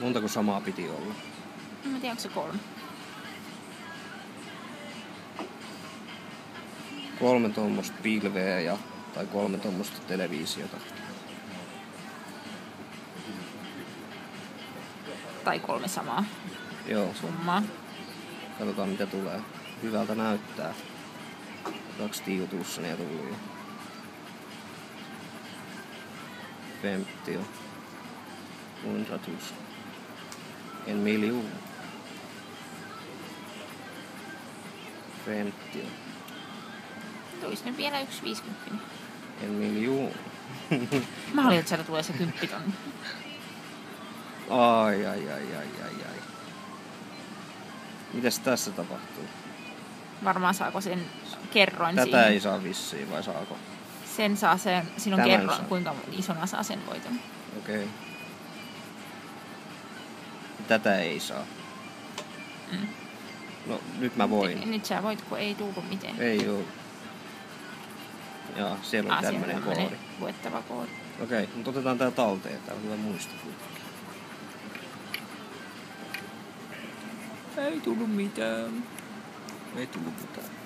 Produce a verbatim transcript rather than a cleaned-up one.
Montako samaa piti olla? En mä tiedä, onko se kolme. Kolme tuommoista pilveä ja, tai kolme tuommoista televisiota. Tai kolme samaa Joo. summaa. Katsotaan mitä tulee. Hyvältä näyttää. Kaksi tiutuussania tullut jo. femtio. Hundratus. En miljoon. femtio. Tulis nyt vielä yksi viisikymppinen. En miljoon. Mä haluan, että sieltä tulee se kymppitonni. Ai, ai, ai, ai, ai, ai. Mitäs tässä tapahtuu? Varmaan saako sen kerroin Tätä siihen. ei saa vissiin, vai saako? Sen saa sen, siinä on Tämän kerroin, saa. kuinka isona saa sen voiton. Okei. Okay. Tätä ei saa. Mm. No, nyt mä voin. Nyt, nyt sä voit, kun ei tullut mitään. Ei oo. Jaa, siellä on Ah, siellä tämmönen on tämmönen koodi. luettava koodi. Okei, mutta otetaan tää talteen. Tää on hyvä muistaa. Ei tullut mitään. Ei tullut mitään.